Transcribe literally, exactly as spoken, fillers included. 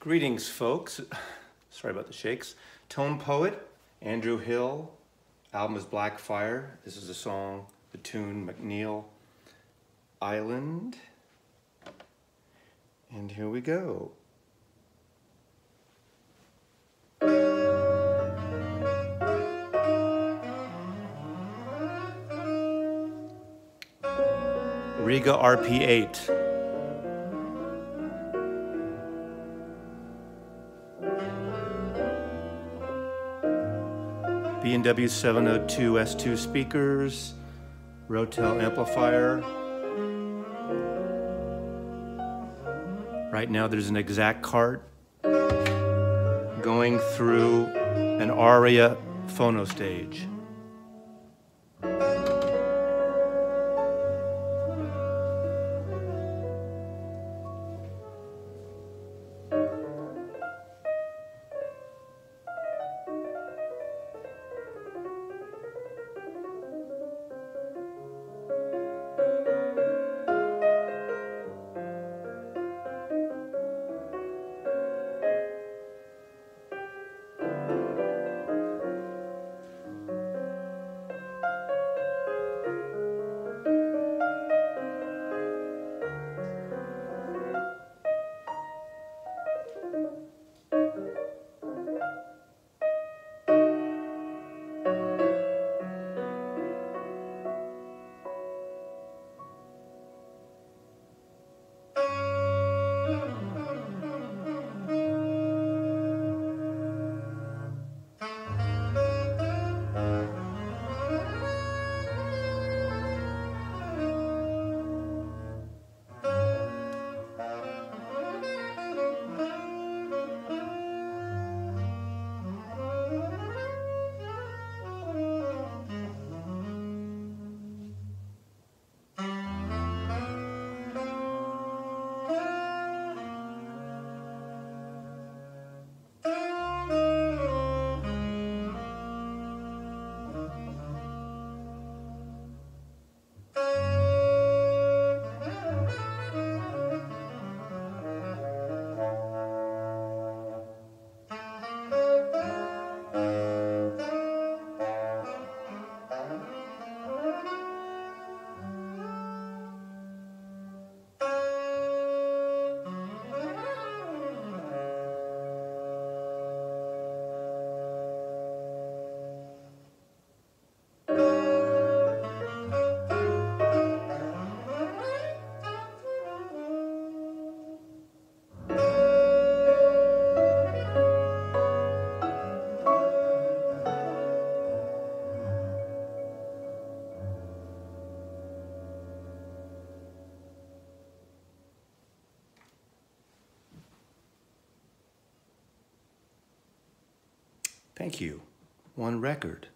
Greetings, folks. Sorry about the shakes. Tone poet, Andrew Hill. Album is Black Fire. This is a song, the tune McNeil, Island. And here we go. Riga R P eight. B and W seven oh two S two speakers, Rotel amplifier. Right now there's an exact cart going through an aria phono stage. Thank you. One record.